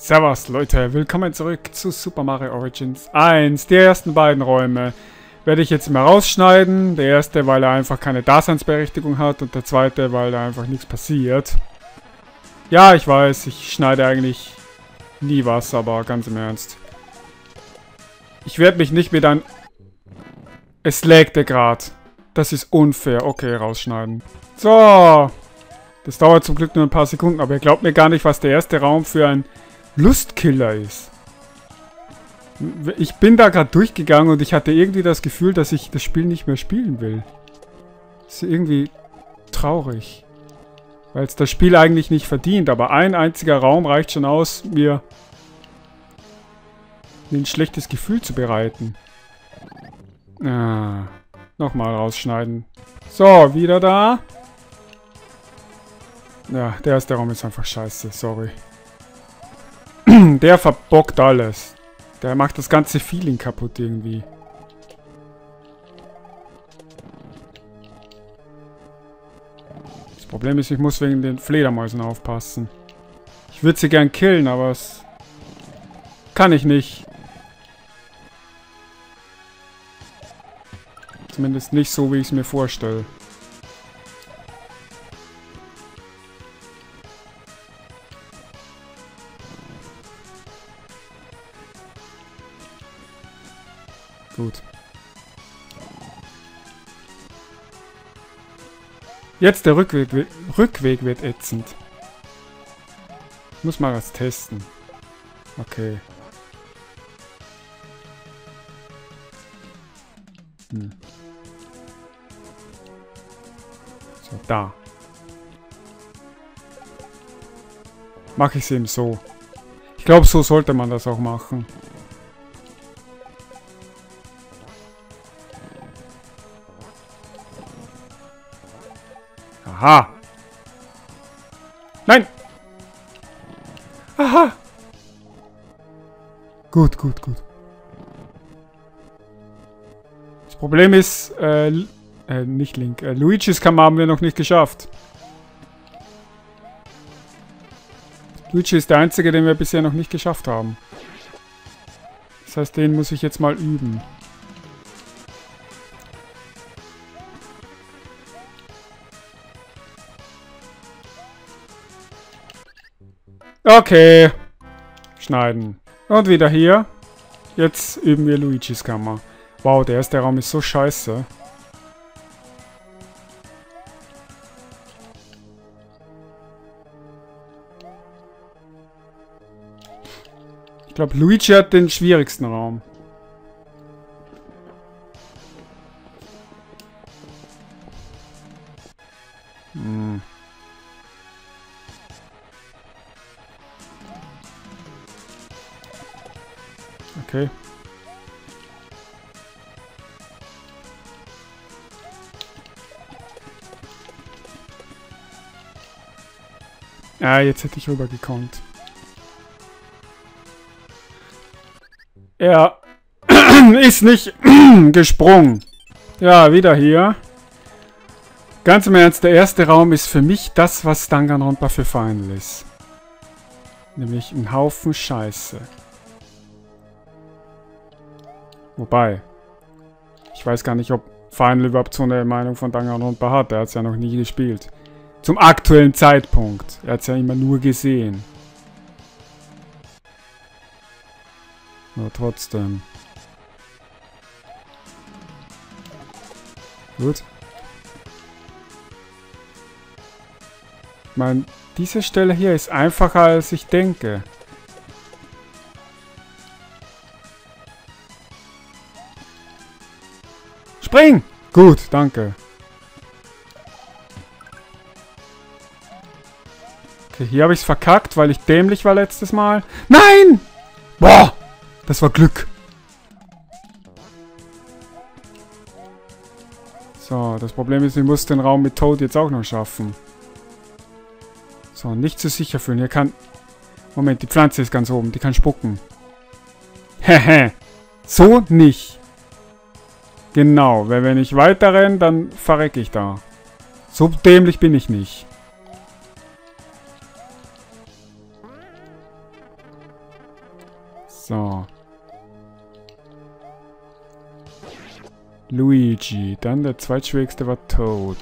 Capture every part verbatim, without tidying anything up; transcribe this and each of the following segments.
Servus Leute, willkommen zurück zu Super Mario Origins eins. Die ersten beiden Räume werde ich jetzt mal rausschneiden. Der erste, weil er einfach keine Daseinsberechtigung hat und der zweite, weil da einfach nichts passiert. Ja, ich weiß, ich schneide eigentlich nie was, aber ganz im Ernst. Ich werde mich nicht mit ein... Es lagte gerade. Das ist unfair. Okay, rausschneiden. So. Das dauert zum Glück nur ein paar Sekunden, aber ihr glaubt mir gar nicht, was der erste Raum für ein Lustkiller ist. Ich bin da gerade durchgegangen und ich hatte irgendwie das Gefühl, dass ich das Spiel nicht mehr spielen will. Das ist irgendwie traurig. Weil es das Spiel eigentlich nicht verdient, aber ein einziger Raum reicht schon aus, mir ein schlechtes Gefühl zu bereiten. Ah, nochmal rausschneiden. So, wieder da. Ja, der erste Raum ist einfach scheiße, sorry. Der verbockt alles. Der macht das ganze Feeling kaputt irgendwie. Das Problem ist, ich muss wegen den Fledermäusen aufpassen. Ich würde sie gern killen, aber es kann ich nicht. Zumindest nicht so, wie ich es mir vorstelle. Gut. Jetzt der Rückweg, Rückweg wird ätzend. Ich muss mal was testen. Okay. Hm. So, da. Mache ich es eben so. Ich glaube, so sollte man das auch machen. Aha! Nein! Aha! Gut, gut, gut. Das Problem ist, äh, äh nicht Link, äh, Luigi's Kammer haben wir noch nicht geschafft. Luigi ist der einzige, den wir bisher noch nicht geschafft haben. Das heißt, den muss ich jetzt mal üben. Okay. Schneiden. Und wieder hier. Jetzt üben wir Luigi's Kammer. Wow, der erste Raum ist so scheiße. Ich glaube, Luigi hat den schwierigsten Raum. Hm. Okay. Ah, jetzt hätte ich rüber gekonnt. Er ist nicht gesprungen. Ja, wieder hier. Ganz im Ernst, der erste Raum ist für mich das, was Danganronpa für Final ist. Nämlich ein Haufen Scheiße. Wobei, ich weiß gar nicht, ob Final überhaupt so eine Meinung von Danganronpa hat. Er hat es ja noch nie gespielt. Zum aktuellen Zeitpunkt. Er hat es ja immer nur gesehen. Aber trotzdem. Gut. Ich meine, diese Stelle hier ist einfacher, als ich denke. Spring! Gut, danke. Okay, hier habe ich es verkackt, weil ich dämlich war letztes Mal. Nein! Boah! Das war Glück. So, das Problem ist, ich muss den Raum mit Toad jetzt auch noch schaffen. So, nicht zu sicher fühlen. Hier kann... Moment, die Pflanze ist ganz oben. Die kann spucken. Hehe. So nicht. Genau, weil wenn ich weiter renne, dann verrecke ich da. So dämlich bin ich nicht. So. Luigi. Dann der zweitschwierigste war Toad.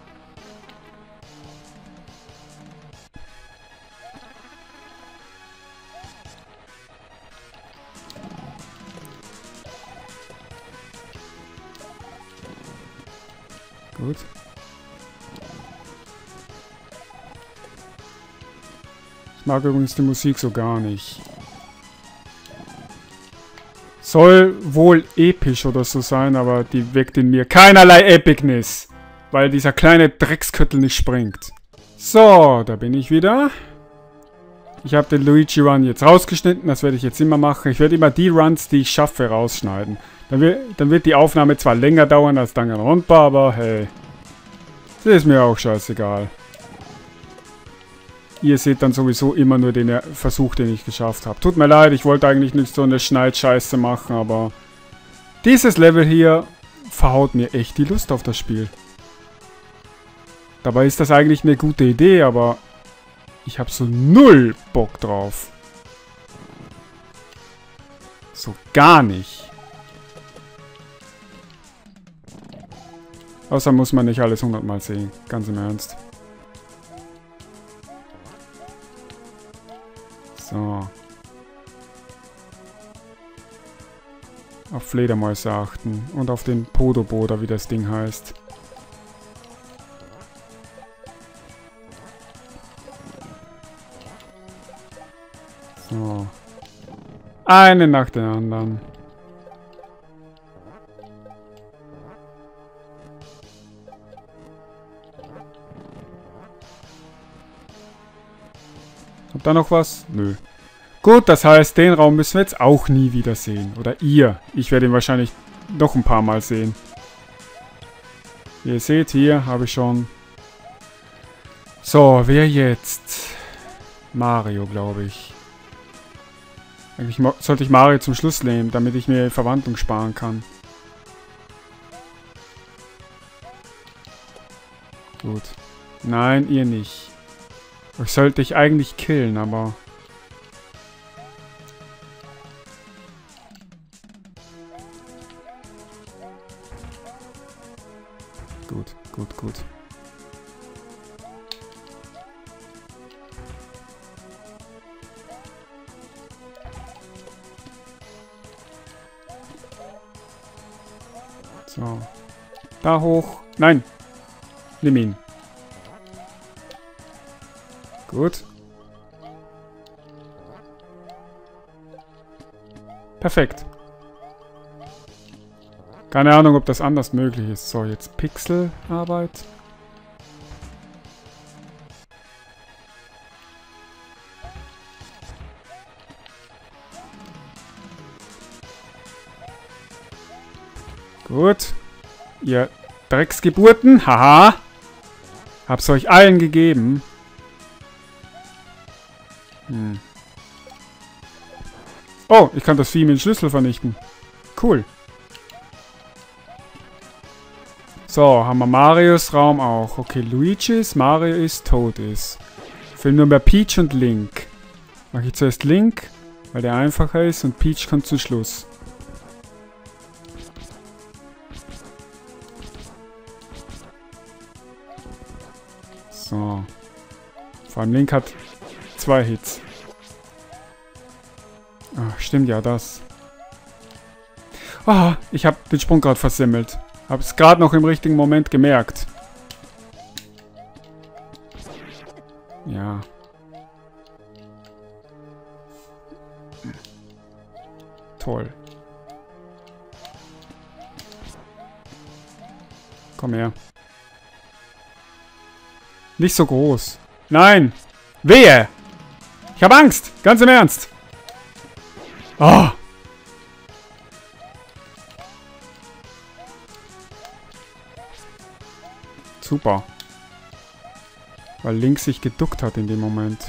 Gut. Ich mag übrigens die Musik so gar nicht. Soll wohl episch oder so sein, aber die weckt in mir keinerlei Epicness. Weil dieser kleine Drecksköttel nicht springt. So, da bin ich wieder. Ich habe den Luigi Run jetzt rausgeschnitten, das werde ich jetzt immer machen. Ich werde immer die Runs, die ich schaffe, rausschneiden. Dann wird, dann wird die Aufnahme zwar länger dauern als Danganronpa, aber hey. Das ist mir auch scheißegal. Ihr seht dann sowieso immer nur den Versuch, den ich geschafft habe. Tut mir leid, ich wollte eigentlich nicht so eine Schneidscheiße machen, aber dieses Level hier verhaut mir echt die Lust auf das Spiel. Dabei ist das eigentlich eine gute Idee, aber ich habe so null Bock drauf. So gar nicht. Außer muss man nicht alles hundertmal sehen. Ganz im Ernst. So. Auf Fledermäuse achten. Und auf den Podobo, oder wie das Ding heißt. So. Eine nach der anderen. Kommt da noch was? Nö. Gut, das heißt, den Raum müssen wir jetzt auch nie wieder sehen. Oder ihr. Ich werde ihn wahrscheinlich noch ein paar Mal sehen. Wie ihr seht, hier habe ich schon... So, wer jetzt? Mario, glaube ich. Eigentlich sollte ich Mario zum Schluss nehmen, damit ich mir Verwandlung sparen kann. Gut. Nein, ihr nicht. Euch sollte ich eigentlich killen, aber... Gut, gut, gut. So. Da hoch. Nein. Nimm ihn. Gut. Perfekt. Keine Ahnung, ob das anders möglich ist. So, jetzt Pixelarbeit. Gut. Ihr Drecksgeburten. Haha. Hab's euch allen gegeben. Hm. Oh, ich kann das Vieh mit dem Schlüssel vernichten. Cool. So, haben wir Marios Raum auch. Okay, Luigi ist, Mario ist, Toad ist. Fehlen nur mehr Peach und Link. Mache ich zuerst Link, weil der einfacher ist, und Peach kommt zum Schluss. So. Vor allem Link hat zwei Hits. Ach, stimmt ja, das. Ah, ich habe den Sprung gerade versemmelt. Habe es gerade noch im richtigen Moment gemerkt. Ja. Toll. Komm her. Nicht so groß. Nein! Wehe! Ich habe Angst! Ganz im Ernst! Oh! Super. Weil Link sich geduckt hat in dem Moment.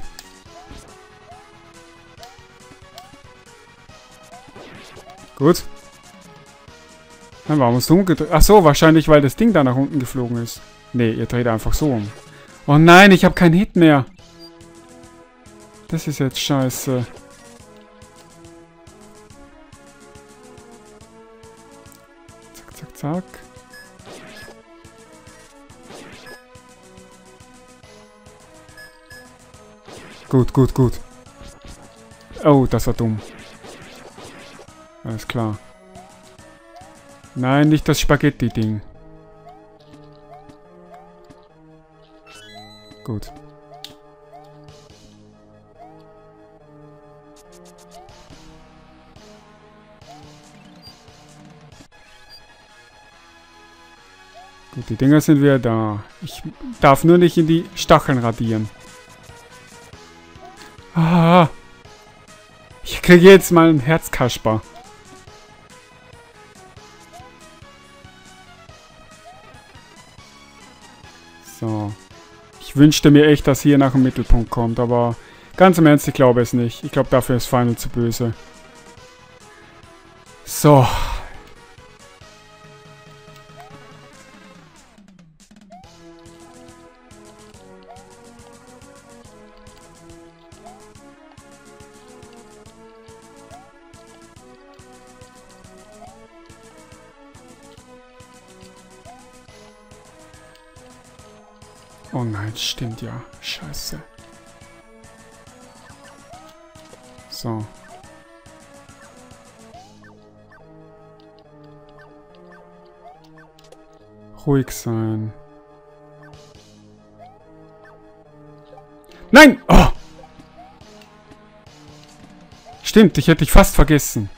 Gut. Dann warum musst du umgedreht? Ach so, wahrscheinlich, weil das Ding da nach unten geflogen ist. Nee, ihr dreht einfach so um. Oh nein, ich habe keinen Hit mehr. Das ist jetzt scheiße. Zack. Gut, gut, gut. Oh, das war dumm. Alles klar. Nein, nicht das Spaghetti-Ding. Gut. Gut, die Dinger sind wieder da. Ich darf nur nicht in die Stacheln radieren. Ah! Ich kriege jetzt mal einen Herzkasper. So. Ich wünschte mir echt, dass hier nach dem Mittelpunkt kommt, aber ganz im Ernst, ich glaube es nicht. Ich glaube, dafür ist Final zu böse. So. Oh nein, stimmt ja. Scheiße. So. Ruhig sein. Nein! Oh! Stimmt, ich hätte dich fast vergessen.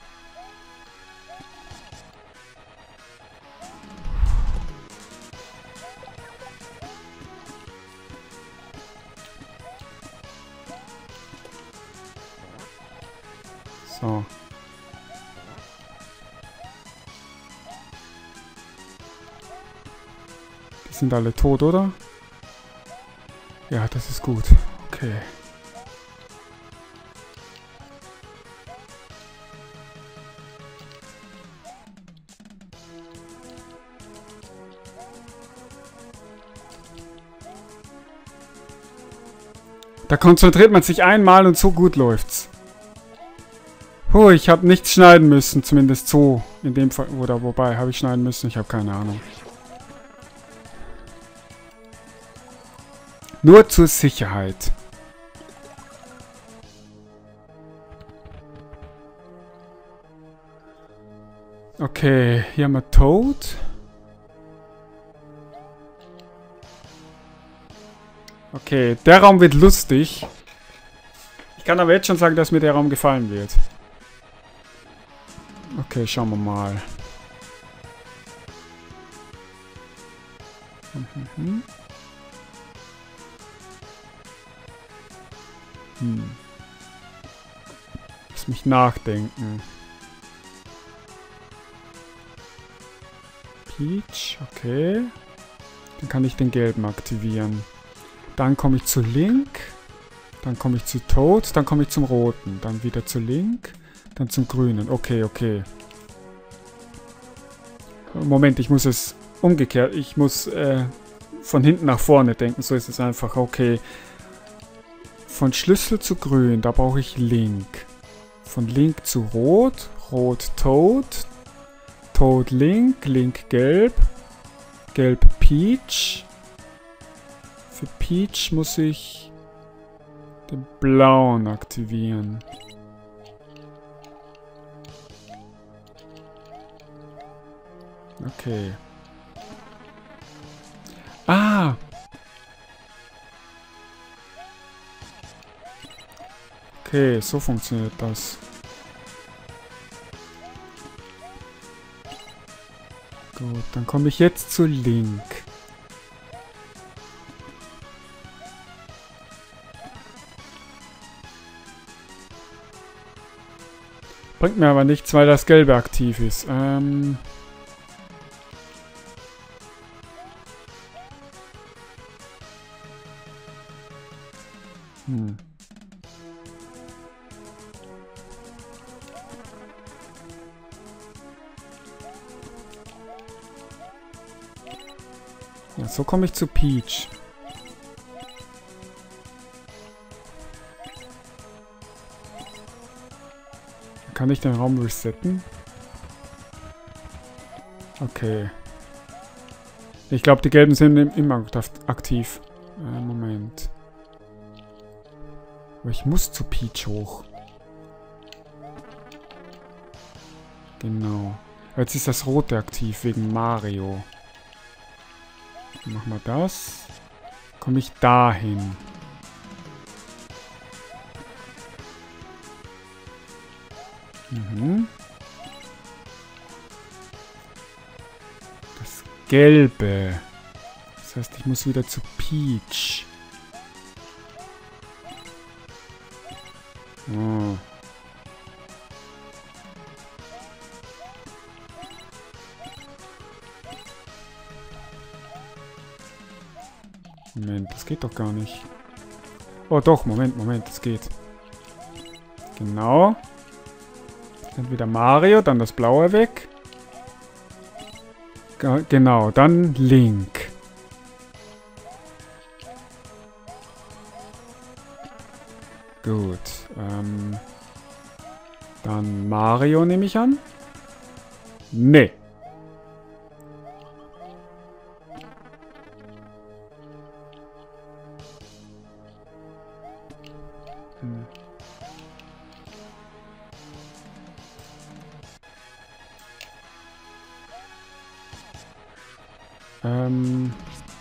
So. Die sind alle tot, oder? Ja, das ist gut. Okay. Da konzentriert man sich einmal und so gut läuft's. Oh, ich habe nichts schneiden müssen, zumindest so. In dem Fall, oder wobei, habe ich schneiden müssen? Ich habe keine Ahnung. Nur zur Sicherheit. Okay, hier haben wir Toad. Okay, der Raum wird lustig. Ich kann aber jetzt schon sagen, dass mir der Raum gefallen wird. Okay, schauen wir mal. Mhm. Hm. Lass mich nachdenken. Peach, okay. Dann kann ich den gelben aktivieren. Dann komme ich zu Link. Dann komme ich zu Toad. Dann komme ich zum roten. Dann wieder zu Link. Dann zum grünen. Okay, okay. Moment, ich muss es umgekehrt. Ich muss äh, von hinten nach vorne denken. So ist es einfach. Okay. Von Schlüssel zu grün. Da brauche ich Link. Von Link zu rot. Rot Toad. Toad Link. Link gelb. Gelb Peach. Für Peach muss ich den blauen aktivieren. Okay. Ah! Okay, so funktioniert das. Gut, dann komme ich jetzt zu Link. Bringt mir aber nichts, weil das Gelbe aktiv ist. Ähm... Hm. Ja, so komme ich zu Peach. Kann ich den Raum resetten? Okay. Ich glaube, die gelben sind immer aktiv. Äh, Moment. Aber ich muss zu Peach hoch. Genau. Jetzt ist das rote aktiv wegen Mario. Dann machen wir das. Komme ich dahin. Mhm. Das Gelbe. Das heißt, ich muss wieder zu Peach. Oh. Moment, das geht doch gar nicht. Oh doch, Moment, Moment, das geht. Genau. Dann wieder Mario, dann das Blaue weg. Ge- Genau, dann Link. Gut. Ähm, dann Mario nehme ich an. Nee. Hm. Ähm...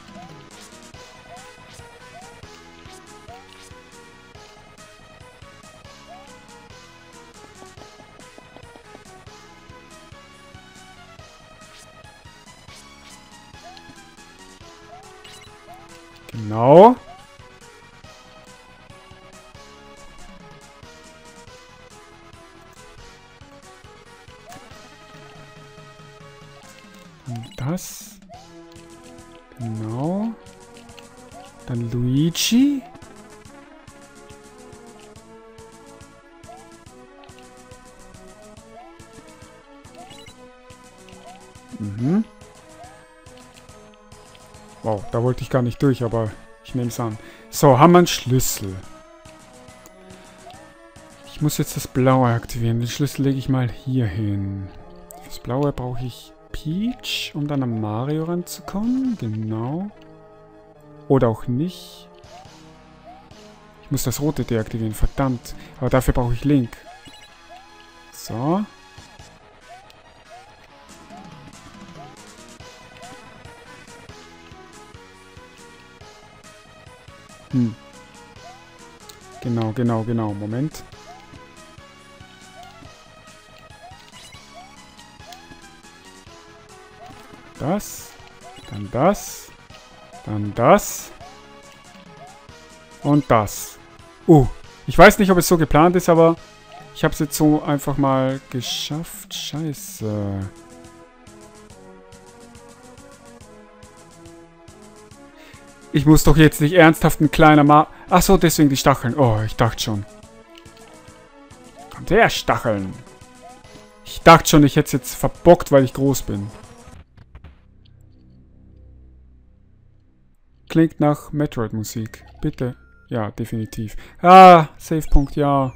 Genau. Und das. Genau. Dann Luigi. Mhm. Wow, da wollte ich gar nicht durch, aber ich nehme es an. So, haben wir einen Schlüssel. Ich muss jetzt das Blaue aktivieren. Den Schlüssel lege ich mal hier hin. Fürs Blaue brauche ich Peach, um dann an Mario ranzukommen. Genau. Oder auch nicht. Ich muss das Rote deaktivieren, verdammt. Aber dafür brauche ich Link. So. Hm. Genau, genau, genau. Moment. Das. Dann das. Dann das. Und das. Uh, ich weiß nicht, ob es so geplant ist, aber ich habe es jetzt so einfach mal geschafft. Scheiße. Ich muss doch jetzt nicht ernsthaft ein kleiner Ma... Ach so, deswegen die Stacheln. Oh, ich dachte schon. Kommt her, Stacheln. Ich dachte schon, ich hätte es jetzt verbockt, weil ich groß bin. Klingt nach Metroid-Musik. Bitte. Ja, definitiv. Ah, Savepunkt, ja.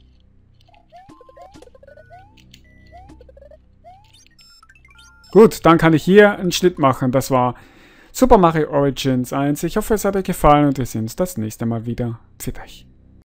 Gut, dann kann ich hier einen Schnitt machen. Das war Super Mario Origins eins. Ich hoffe, es hat euch gefallen und wir sehen uns das nächste Mal wieder. Pfiat euch.